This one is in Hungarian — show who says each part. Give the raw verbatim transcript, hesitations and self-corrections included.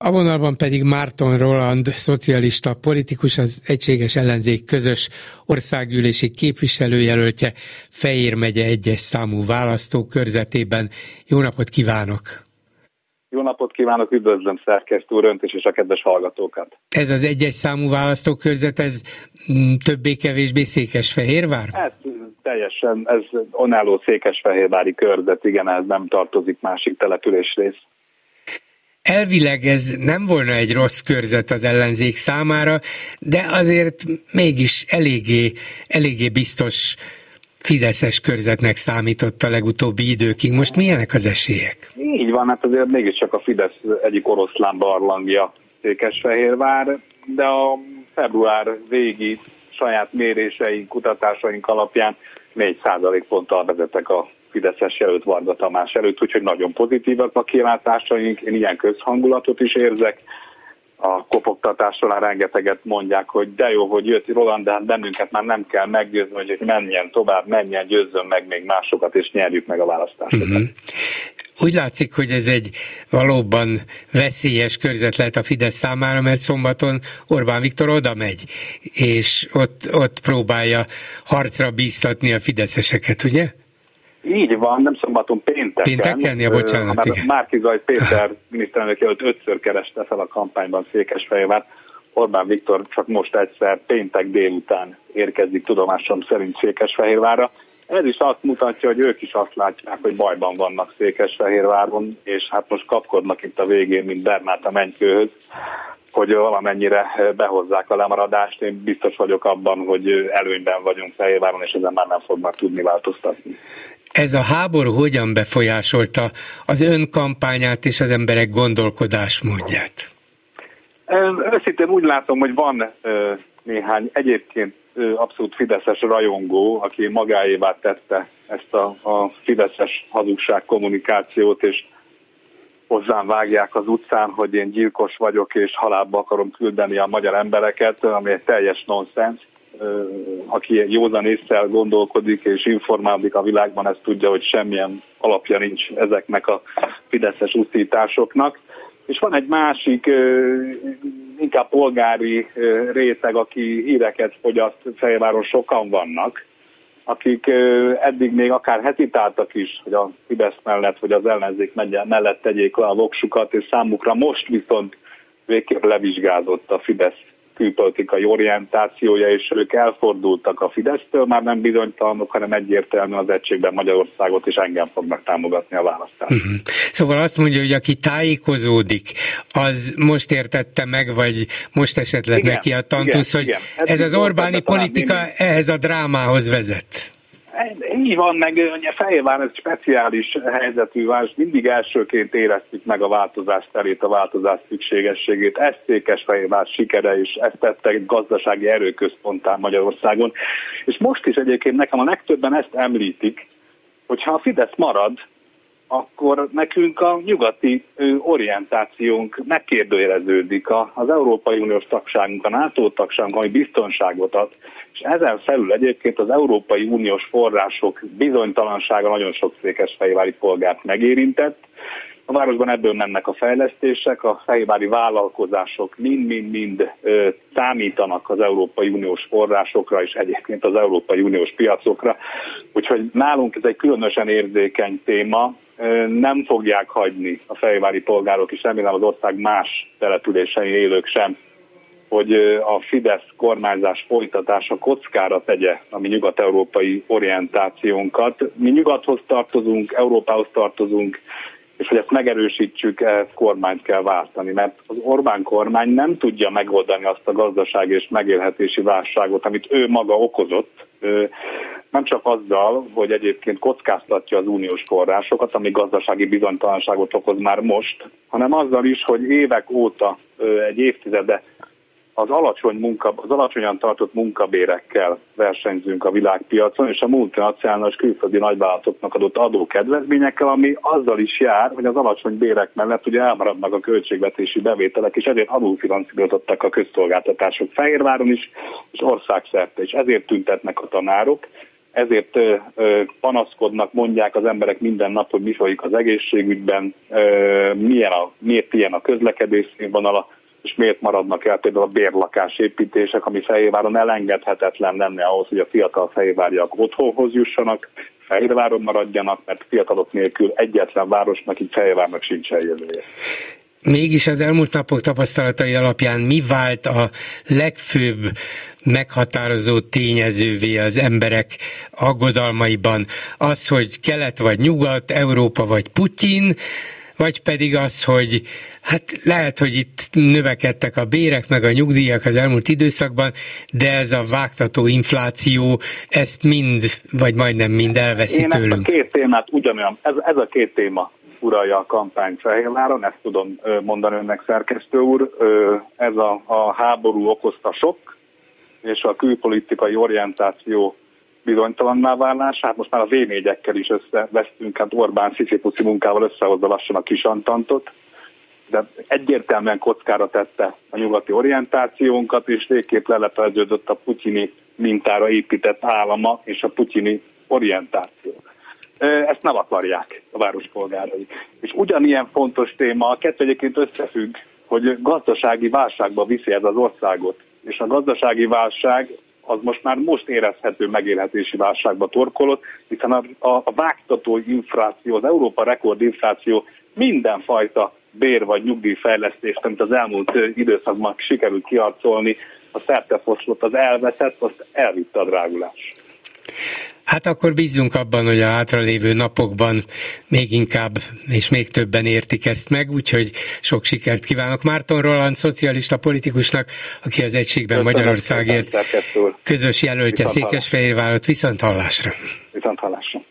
Speaker 1: A vonalban pedig Márton Roland, szocialista politikus, az Egységes Ellenzék közös országgyűlési képviselőjelöltje, Fejér megye egyes számú választókörzetében. Jó napot kívánok!
Speaker 2: Jó napot kívánok, üdvözlöm szerkesztő úr, önt is és a kedves hallgatókat!
Speaker 1: Ez az egyes számú választókörzet, ez többé-kevésbé Székesfehérvár?
Speaker 2: Hát teljesen, ez önálló székesfehérvári körzet, igen, ez nem tartozik másik településrész.
Speaker 1: Elvileg ez nem volna egy rossz körzet az ellenzék számára, de azért mégis eléggé, eléggé biztos fideszes körzetnek számított a legutóbbi időkig. Most milyenek az esélyek?
Speaker 2: Így van, hát azért mégiscsak a Fidesz egyik oroszlán barlangja Székesfehérvár, de a február végi saját méréseink, kutatásaink alapján négy százalékponttal vezetek a fideszes jelölt Varga Tamás előtt, úgyhogy nagyon pozitívak a kilátásaink, én ilyen közhangulatot is érzek. A kopogtatás során rengeteget mondják, hogy de jó, hogy jött Roland, de hát bennünket már nem kell meggyőzni, hogy menjen tovább, menjen, győzzön meg még másokat, és nyerjük meg a választásokat. Uh-huh.
Speaker 1: Úgy látszik, hogy ez egy valóban veszélyes körzet lehet a Fidesz számára, mert szombaton Orbán Viktor oda megy, és ott, ott próbálja harcra bíztatni a fideszeseket, ugye?
Speaker 2: Így van, nem szombaton, pénteken.
Speaker 1: Pénteken? Ja, bocsánat, igen.
Speaker 2: Márki-Zay Péter miniszterelnök jelölt ötször kereste fel a kampányban Székesfehérvárt. Orbán Viktor csak most egyszer péntek délután érkezik tudomásom szerint Székesfehérvárra. Ez is azt mutatja, hogy ők is azt látják, hogy bajban vannak Székesfehérváron, és hát most kapkodnak itt a végén, mint Bernát a Menykőhöz, hogy valamennyire behozzák a lemaradást. Én biztos vagyok abban, hogy előnyben vagyunk Fehérváron, és ezen már nem fognak tudni változtatni.
Speaker 1: Ez a háború hogyan befolyásolta az ön kampányát és az emberek gondolkodásmódját?
Speaker 2: Őszintén úgy látom, hogy van néhány egyébként abszolút fideszes rajongó, aki magáévá tette ezt a, a fideszes hazugság kommunikációt, és hozzám vágják az utcán, hogy én gyilkos vagyok, és halálba akarom küldeni a magyar embereket, ami egy teljes nonsens. Aki józan ésszel gondolkodik és informálódik a világban, ezt tudja, hogy semmilyen alapja nincs ezeknek a fideszes uszításoknak. És van egy másik, inkább polgári réteg, aki híreket fogyaszt, Fehérváron sokan vannak, akik eddig még akár hezitáltak is, hogy a Fidesz mellett, vagy az ellenzék mellett tegyék le a voksukat, és számukra most viszont végképp levizsgázott a Fidesz külpolitikai orientációja, és ők elfordultak a Fidesztől, már nem bizonytalanok, hanem egyértelműen az Egységben Magyarországot, és engem fognak támogatni a választáson. Uh-huh.
Speaker 1: Szóval azt mondja, hogy aki tájékozódik, az most értette meg, vagy most esetleg igen, neki a tantusz, igen, hogy igen. Ez, ez az Orbáni politika némi... ehhez a drámához vezet.
Speaker 2: Így van, meg ugye Fehérvár ez speciális helyzetű város, mindig elsőként éreztük meg a változás terét, a változás szükségességét. Ez Székesfehérvár sikere, és ezt tette egy gazdasági erőközponttá Magyarországon. És most is egyébként nekem a legtöbben ezt említik, hogyha a Fidesz marad, akkor nekünk a nyugati orientációnk megkérdőjeleződik. Az Európai Uniós tagságunk, a NATO tagságunk, ami biztonságot ad, és ezen felül egyébként az Európai Uniós források bizonytalansága nagyon sok székesfehérvári polgárt megérintett. A városban ebből mennek a fejlesztések, a fehérvári vállalkozások mind-mind-mind számítanak az Európai Uniós forrásokra, és egyébként az Európai Uniós piacokra. Úgyhogy nálunk ez egy különösen érzékeny téma, nem fogják hagyni a fehérvári polgárok, és remélem az ország más településein élők sem, hogy a Fidesz kormányzás folytatása kockára tegye a mi nyugat-európai orientációnkat. Mi nyugathoz tartozunk, Európához tartozunk, és hogy ezt megerősítsük, ehhez kormányt kell váltani, mert az Orbán kormány nem tudja megoldani azt a gazdasági és megélhetési válságot, amit ő maga okozott, nem csak azzal, hogy egyébként kockáztatja az uniós forrásokat, ami gazdasági bizonytalanságot okoz már most, hanem azzal is, hogy évek óta, egy évtizede az alacsony munka, az alacsonyan tartott munkabérekkel versenyzünk a világpiacon, és a multinacionális külföldi nagyvállalatoknak adott adókedvezményekkel, ami azzal is jár, hogy az alacsony bérek mellett ugye elmaradnak a költségvetési bevételek, és ezért adófinanszírozottak a közszolgáltatások Fehérváron is, és országszerte is. Ezért tüntetnek a tanárok, ezért panaszkodnak, mondják az emberek minden nap, hogy mi folyik az egészségügyben, milyen a, miért ilyen a közlekedés színvonala, és miért maradnak el például a bérlakásépítések, ami Fehérváron elengedhetetlen lenne ahhoz, hogy a fiatal fehérváriak otthonhoz jussanak, Fehérváron maradjanak, mert fiatalok nélkül egyetlen városnak, így Fehérvárnak sincsen jövője.
Speaker 1: Mégis az elmúlt napok tapasztalatai alapján mi vált a legfőbb meghatározó tényezővé az emberek aggodalmaiban? Az, hogy kelet vagy nyugat, Európa vagy Putyin, vagy pedig az, hogy hát lehet, hogy itt növekedtek a bérek meg a nyugdíjak az elmúlt időszakban, de ez a vágtató infláció ezt mind, vagy majdnem mind elveszi
Speaker 2: Én
Speaker 1: tőlünk.
Speaker 2: Én ezt a két témát ugyanolyan, ez, ez a két téma uralja a kampány Fehérváron, ezt tudom mondani önnek, szerkesztő úr. Ez a, a háború okozta sok, és a külpolitikai orientáció bizonytalanná válás. Hát most már a vé négyekkel is összevesztünk, hát Orbán sziszifuszi munkával összehozza lassan a Kisantantot, de egyértelműen kockára tette a nyugati orientációnkat, és végképp lelepleződött a putyini mintára épített állama és a putyini orientáció. Ezt nem akarják a várospolgárai. És ugyanilyen fontos téma, a kettő egyébként összefügg, hogy gazdasági válságba viszi ez az országot. És a gazdasági válság az most már most érezhető megélhetési válságba torkolott, hiszen a, a, a vágtató infláció, az Európa rekord infláció mindenfajta bér- vagy nyugdíjfejlesztést, amit az elmúlt időszakban sikerült kiharcolni, a szertefoszlott, az elveszett, azt elvitte a drágulás.
Speaker 1: Hát akkor bízzunk abban, hogy a hátralévő napokban még inkább és még többen értik ezt meg, úgyhogy sok sikert kívánok Márton Roland, szocialista politikusnak, aki az Egységben Köszönöm, Magyarországért közös jelöltje Székesfehérvárot. Viszont hallásra!
Speaker 2: Viszont hallásra!